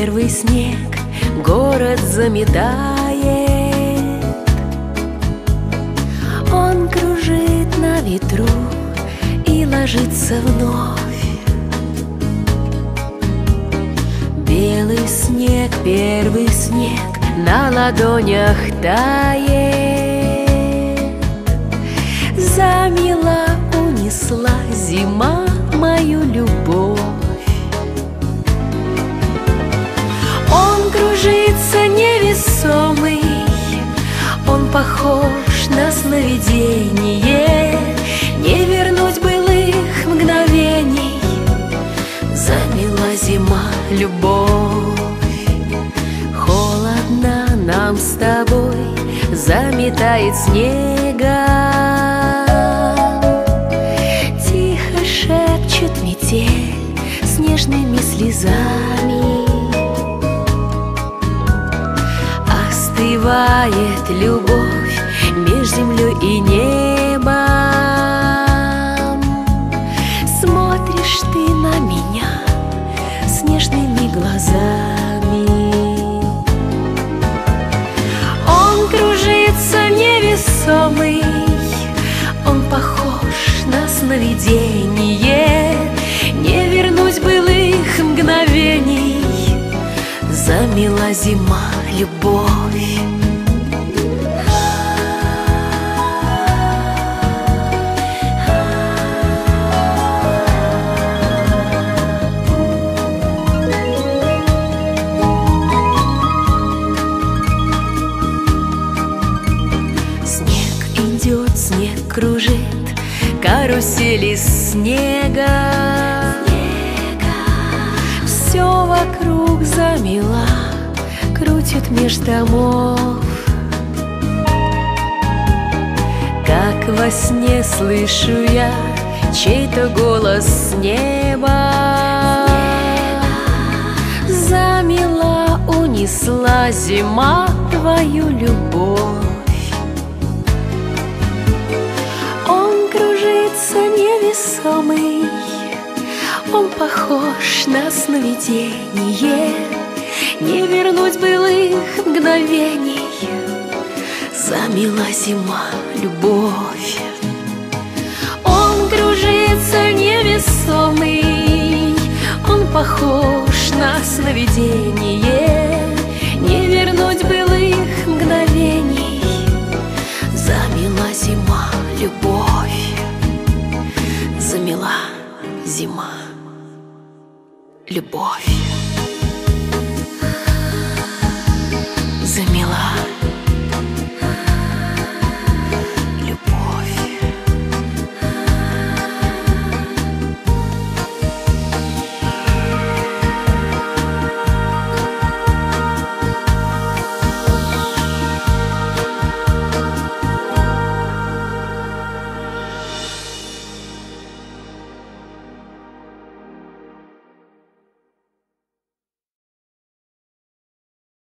первый снег город заметает. Он кружит на ветру и ложится вновь. Белый снег, первый снег на ладонях тает. Замела, унесла зима мою любовь. Он кружится невесомый, он похож на сновидение. Не вернуть былых мгновений. Замела зима любовь. Холодно нам с тобой, заметает снега. Тихо шепчет метель с нежными слезами. Остывает любовь меж землей и небом. Смотришь ты на меня с нежными глазами. Он кружится невесомый, он похож на сновидение. Не вернуть былых мгновений. Замела зима любовь. Снег кружит, карусель из снега. Все вокруг замела, крутит меж домов. Как во сне слышу я чей-то голос с неба. Замела, унесла зима твою любовь. Невесомый, он похож на сновидение. Не вернуть былых мгновений. Замела зима любовь. Он кружится невесомый, он похож на сновидение. Не вернуть былых мгновений. Замела зима любовь. Замела зима любовь. Замела